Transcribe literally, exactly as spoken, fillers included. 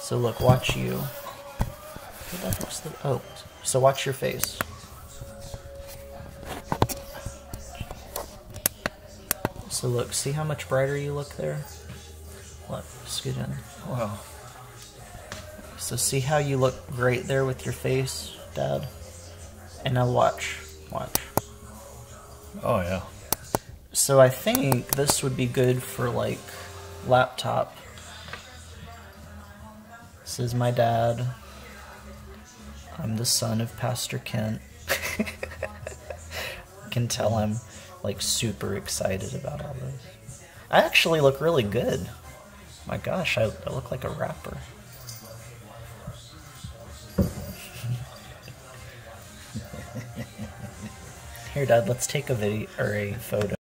So look, watch you. What the heck's the... Oh, so watch your face. So look, see how much brighter you look there? Look, scoot in. Wow. So see how you look great there with your face, Dad? And now watch. Watch. Oh, yeah. So I think this would be good for, like, laptop. This is my dad. I'm the son of Pastor Kent. I can tell I'm, like, super excited about all this. I actually look really good. My gosh, I, I look like a rapper. Here, Dad, let's take a video or a photo.